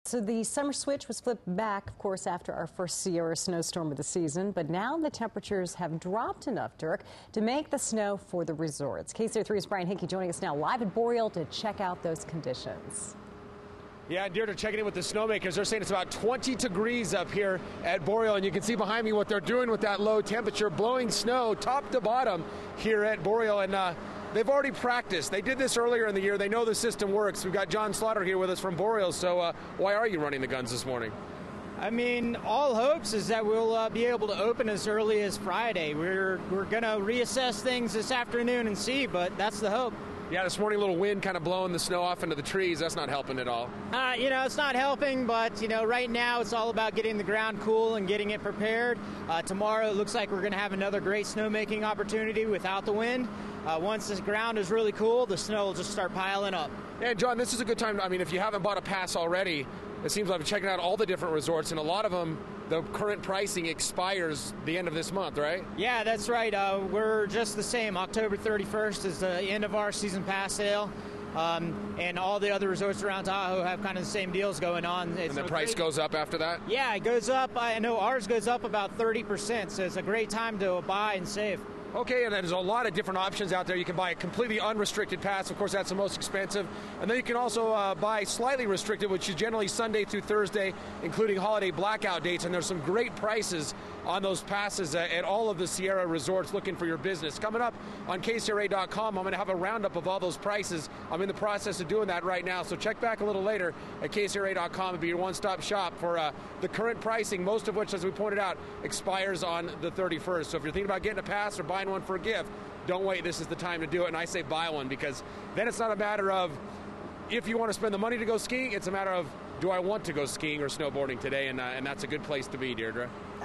So the summer switch was flipped back, of course, after our first Sierra snowstorm of the season. But now the temperatures have dropped enough, Dirk, to make the snow for the resorts. KCR3's Brian Hickey joining us now live at Boreal to check out those conditions. Yeah, Deirdre, checking in with the snowmakers. They're saying it's about 20 degrees up here at Boreal, and you can see behind me what they're doing with that low temperature, blowing snow top to bottom here at Boreal. And they've already practiced. They did this earlier in the year. They know the system works. We've got John Slaughter here with us from Boreal. So why are you running the guns this morning? I mean, all hopes is that we'll be able to open as early as Friday. We're going to reassess things this afternoon and see, but that's the hope. Yeah, this morning, a little wind kind of blowing the snow off into the trees. That's not helping at all. It's not helping, but, right now it's all about getting the ground cool and getting it prepared. Tomorrow it looks like we're going to have another great snowmaking opportunity without the wind. Once the ground is really cool, the snow will just start piling up. And, John, this is a good time. I mean, if you haven't bought a pass already, it seems like I'm checking out all the different resorts, and a lot of them, the current pricing expires the end of this month, right? Yeah, that's right. We're just the same. October 31st is the end of our season pass sale. And all the other resorts around Tahoe have kind of the same deals going on. And the price goes up after that? Yeah, it goes up. I know ours goes up about 30%, so it's a great time to buy and save. Okay, and there's a lot of different options out there. You can buy a completely unrestricted pass. Of course, that's the most expensive. And then you can also buy slightly restricted, which is generally Sunday through Thursday, including holiday blackout dates. And there's some great prices on those passes at all of the Sierra resorts looking for your business. Coming up on KCRA.com, I'm going to have a roundup of all those prices. I'm in the process of doing that right now. So check back a little later at KCRA.com and be your one-stop shop for the current pricing, most of which, as we pointed out, expires on the 31st. So if you're thinking about getting a pass or buying one for a gift, don't wait. This is the time to do it. And I say buy one, because then it's not a matter of if you want to spend the money to go skiing. It's a matter of, do I want to go skiing or snowboarding today? And that's a good place to be, Deirdre.